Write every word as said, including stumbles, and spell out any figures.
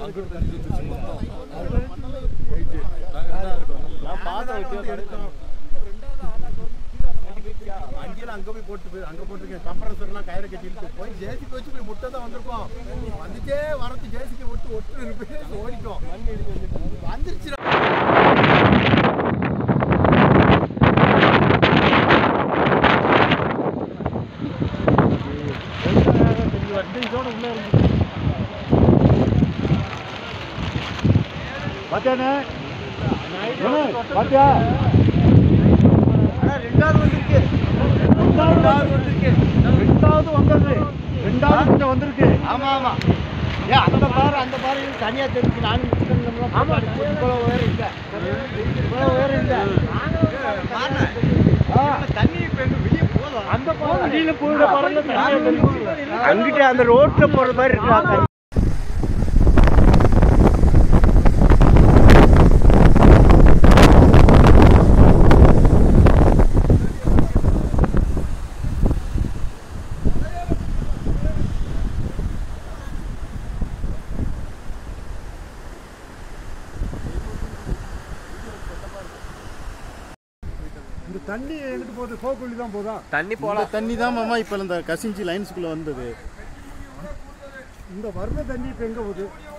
அங்கேயும் அங்கே போய் போட்டு அங்கே போட்டுருக்கேன் கம்ப்ரஸர்லாம் கயிறு கட்டிட்டு போய் ஜேசிக்கு வச்சு போய் முட்டை தான் வந்திருக்கோம். வந்துட்டே வரது ஜேசிக்கு விட்டு ஒட்டு போய் ஓடிக்கும் வந்துருச்சு. பாத்தியாண்ணே பாத்தியா ரெண்டாவது வந்திருக்கு ரெண்டாவது வந்திருக்கு ரெண்டாவது வந்தது ரெண்டாவது கிட்ட வந்திருக்கு. ஆமா ஆமா ஏன் அந்த பாரு அந்த பாரு தனியா தெரிஞ்சு நானும் இவ்வளோ உயரம் இல்லை இவ்வளோ உயரம் இல்லை தண்ணி வெளியே போதும் அந்த அடியில் போயிட பாருங்க அங்கிட்ட அந்த ரோட்ல போற மாதிரி இருக்காங்க. தண்ணி எங்கிட்டு போகுது கோக்குள்ளி தான் போதா தண்ணி போல தண்ணி தான் மாமா இப்போ இந்த கசிஞ்சி லைன்ஸுக்குள்ள வந்தது. இந்த வர்ற தண்ணி இப்போ எங்கே போகுது?